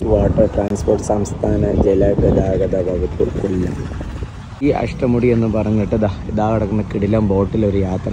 Water transport സംസ്ഥാന ജലഗതാഗത വകുപ്പ് കൊല്ലം. ഈ അഷ്ടമുടി എന്ന് പറഞ്ഞിട്ട് ഇതാ കിടക്കുന്ന കിടിലം ബോട്ടിലൊരു യാത്ര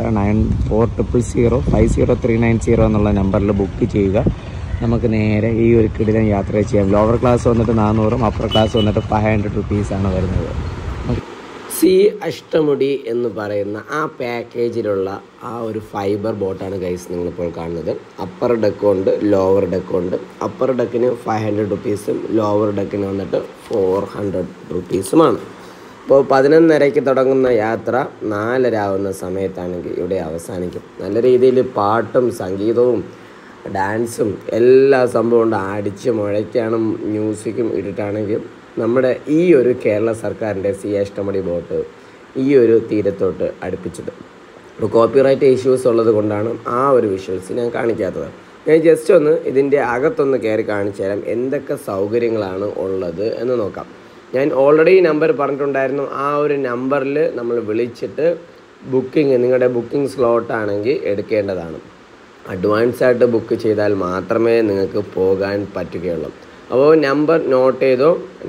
9400050390 എന്നുള്ള നമ്പറിൽ ബുക്ക് ചെയ്യുക. നമുക്ക് നേരെ ഈ ഒരു കിടിലം യാത്ര ചെയ്യാം. ലോവർ ക്ലാസ് വന്നിട്ട് 400, അപ്പർ ക്ലാസ് വന്നിട്ട് 500 റുപ്പീസാണ് വരുന്നത്. സി അഷ്ടമുടി എന്ന് പറയുന്ന ആ പാക്കേജിലുള്ള ആ ഒരു ഫൈബർ ബോട്ടാണ് ഗൈസ് നിങ്ങളിപ്പോൾ കാണുന്നത്. അപ്പർ ഡെക്കുണ്ട്, ലോവർ ഡെക്കുണ്ട്. അപ്പർ ഡെക്കിന് 500 റുപ്പീസും ലോവർ ഡെക്കിന് വന്നിട്ട് 400 റുപ്പീസുമാണ്. ഇപ്പോൾ 11:30 തുടങ്ങുന്ന യാത്ര 4:30 ആവുന്ന സമയത്താണെങ്കിൽ ഇവിടെ അവസാനിക്കും. നല്ല രീതിയിൽ പാട്ടും സംഗീതവും ഡാൻസും എല്ലാ സംഭവം കൊണ്ട് അടിച്ച് മുഴയ്ക്കാനും മ്യൂസിക്കും ഇട്ടിട്ടാണെങ്കിൽ നമ്മുടെ ഈ ഒരു കേരള സർക്കാരിൻ്റെ സി അഷ്ടമുടി ബോട്ട് ഈ ഒരു തീരത്തോട്ട് അടുപ്പിച്ചത്. ഇപ്പോൾ കോപ്പിറൈറ്റ് ഇഷ്യൂസ് ഉള്ളത് കൊണ്ടാണ് ആ ഒരു വിഷ്വൽസ് ഞാൻ കാണിക്കാത്തത്. ഞാൻ ജസ്റ്റ് ഒന്ന് ഇതിൻ്റെ അകത്തൊന്ന് കയറി കാണിച്ചു തരാം എന്തൊക്കെ സൗകര്യങ്ങളാണ് ഉള്ളത് എന്ന് നോക്കാം. ഞാൻ ഓൾറെഡി നമ്പർ പറഞ്ഞിട്ടുണ്ടായിരുന്നു. ആ ഒരു നമ്പറിൽ നമ്മൾ വിളിച്ചിട്ട് നിങ്ങളുടെ ബുക്കിംഗ് സ്ലോട്ടാണെങ്കിൽ എടുക്കേണ്ടതാണ്. അഡ്വാൻസായിട്ട് ബുക്ക് ചെയ്താൽ മാത്രമേ നിങ്ങൾക്ക് പോകാൻ പറ്റുകയുള്ളൂ. അപ്പോൾ നമ്പർ നോട്ട് ചെയ്തോ.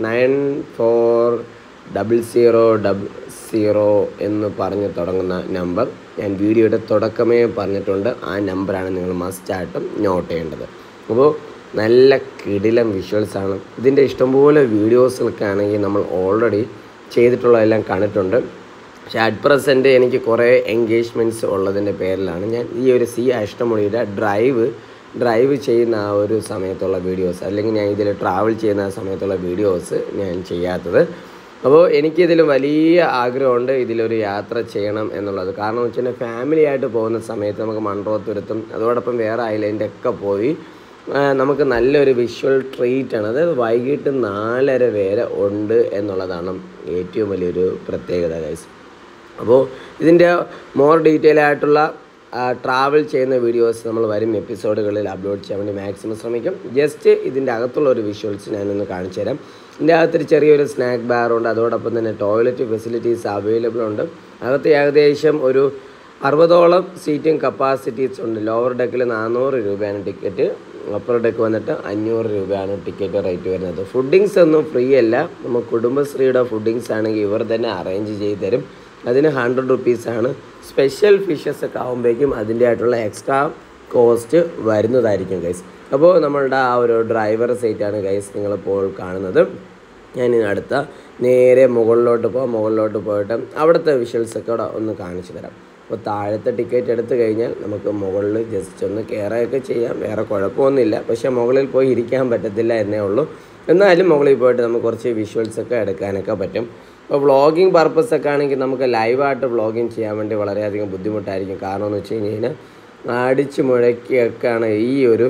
940000 എന്ന് പറഞ്ഞ് തുടങ്ങുന്ന നമ്പർ ഞാൻ വീഡിയോയുടെ തുടക്കമേ പറഞ്ഞിട്ടുണ്ട്. ആ നമ്പറാണ് നിങ്ങൾ മസ്റ്റായിട്ടും നോട്ട് ചെയ്യേണ്ടത്. അപ്പോൾ നല്ല കിടിലം വിഷ്വൽസാണ്. ഇതിൻ്റെ ഇഷ്ടംപോലെ വീഡിയോസൊക്കെ ആണെങ്കിൽ നമ്മൾ ഓൾറെഡി ചെയ്തിട്ടുള്ളതെല്ലാം കണ്ടിട്ടുണ്ട്. പക്ഷേ അറ്റ് പ്രസൻറ്റ് എനിക്ക് കുറേ എൻഗേജ്മെൻറ്റ്സ് ഉള്ളതിൻ്റെ പേരിലാണ് ഞാൻ ഈ ഒരു സി അഷ്ടമുടിയുടെ ഡ്രൈവ് ചെയ്യുന്ന ആ ഒരു സമയത്തുള്ള വീഡിയോസ്, അല്ലെങ്കിൽ ഞാൻ ഇതിൽ ട്രാവൽ ചെയ്യുന്ന ആ സമയത്തുള്ള വീഡിയോസ് ഞാൻ ചെയ്യാത്തത്. അപ്പോൾ എനിക്കിതിൽ വലിയ ആഗ്രഹമുണ്ട് ഇതിലൊരു യാത്ര ചെയ്യണം എന്നുള്ളത്. കാരണം എന്ന് വെച്ചാൽ ഫാമിലി ആയിട്ട് പോകുന്ന സമയത്ത് നമുക്ക് മൺറോത്തുരുത്തും അതോടൊപ്പം വേറെ ഐലൻഡൊക്കെ പോയി നമുക്ക് നല്ലൊരു വിഷ്വൽ ട്രീറ്റാണ്. അതായത് വൈകിട്ട് 4:30 വരെ ഉണ്ട് എന്നുള്ളതാണ് ഏറ്റവും വലിയൊരു പ്രത്യേകത ഗൈസ്. അപ്പോൾ ഇതിൻ്റെ മോർ ഡീറ്റെയിൽ ആയിട്ടുള്ള ട്രാവൽ ചെയ്യുന്ന വീഡിയോസ് നമ്മൾ വരും എപ്പിസോഡുകളിൽ അപ്ലോഡ് ചെയ്യാൻ വേണ്ടി മാക്സിമം ശ്രമിക്കും. ജസ്റ്റ് ഇതിൻ്റെ അകത്തുള്ള ഒരു വിഷ്വൽസ് ഞാനൊന്ന് കാണിച്ചു തരാം. ഇതിൻ്റെ അകത്തൊരു ചെറിയൊരു സ്നാക്ക് ബാറുണ്ട്. അതോടൊപ്പം തന്നെ ടോയ്ലറ്റ് ഫെസിലിറ്റീസ് അവൈലബിൾ ഉണ്ട്. അകത്ത് ഏകദേശം ഒരു 60ഓളം സീറ്റിംഗ് കപ്പാസിറ്റീസ് ഉണ്ട്. ലോവർ ഡെക്കിൽ 400 രൂപയാണ് ടിക്കറ്റ്, അപ്പർ ഡെക്ക് വന്നിട്ട് 500 രൂപയാണ് ടിക്കറ്റ് റേറ്റ് വരുന്നത്. ഫുഡിങ്സ് ഒന്നും ഫ്രീ അല്ല. നമ്മൾ കുടുംബശ്രീയുടെ ഫുഡിങ്സ് ആണെങ്കിൽ ഇവർ തന്നെ അറേഞ്ച് ചെയ്ത് തരും. അതിന് 100 റുപ്പീസാണ്. സ്പെഷ്യൽ ഫിഷസ് ഒക്കെ ആകുമ്പോഴേക്കും അതിൻ്റെ ആയിട്ടുള്ള എക്സ്ട്രാ കോസ്റ്റ് വരുന്നതായിരിക്കും ഗൈസ്. അപ്പോൾ നമ്മളുടെ ആ ഒരു ഡ്രൈവർ സീറ്റാണ് ഗൈസ് നിങ്ങളിപ്പോൾ കാണുന്നത്. ഞാൻ അടുത്ത നേരെ മുകളിലോട്ട് പോയിട്ട് അവിടുത്തെ വിഷ്വൽസൊക്കെ അവിടെ ഒന്ന് കാണിച്ചു തരാം. അപ്പോൾ താഴത്തെ ടിക്കറ്റ് എടുത്തു കഴിഞ്ഞാൽ നമുക്ക് മുകളിൽ ജസ്റ്റ് ഒന്ന് കയറുകയൊക്കെ ചെയ്യാം. വേറെ കുഴപ്പമൊന്നുമില്ല. പക്ഷേ മുകളിൽ പോയി ഇരിക്കാൻ പറ്റത്തില്ല എന്നേ ഉള്ളൂ. എന്നാലും മുകളിൽ പോയിട്ട് നമുക്ക് കുറച്ച് വിഷ്വൽസൊക്കെ എടുക്കാനൊക്കെ പറ്റും. അപ്പോൾ വ്ളോഗിങ് പർപ്പസൊക്കെ ആണെങ്കിൽ നമുക്ക് ലൈവായിട്ട് വ്ളോഗിങ് ചെയ്യാൻ വേണ്ടി വളരെയധികം ബുദ്ധിമുട്ടായിരിക്കും. കാരണം എന്ന് വെച്ച് കഴിഞ്ഞാൽ അടിച്ച് മുഴക്കിയൊക്കെയാണ് ഈ ഒരു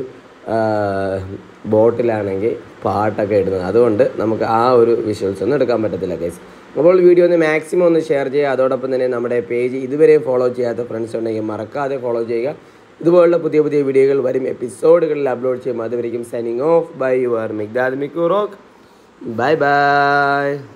ബോട്ടിലാണെങ്കിൽ പാട്ടൊക്കെ ഇടുന്നത്. അതുകൊണ്ട് നമുക്ക് ആ ഒരു വിഷ്വൽസ് ഒന്നും എടുക്കാൻ പറ്റത്തില്ല ഗൈസ്. അപ്പോൾ വീഡിയോ ഒന്ന് മാക്സിമം ഒന്ന് ഷെയർ ചെയ്യുക. അതോടൊപ്പം തന്നെ നമ്മുടെ പേജ് ഇതുവരെ ഫോളോ ചെയ്യാത്ത ഫ്രണ്ട്സ് ഉണ്ടെങ്കിൽ മറക്കാതെ ഫോളോ ചെയ്യുക. ഇതുപോലുള്ള പുതിയ വീഡിയോകൾ വരും എപ്പിസോഡുകളിൽ അപ്ലോഡ് ചെയ്യും. അതുവരെയും signing off bye your Migdad Mikkurock. Bye by.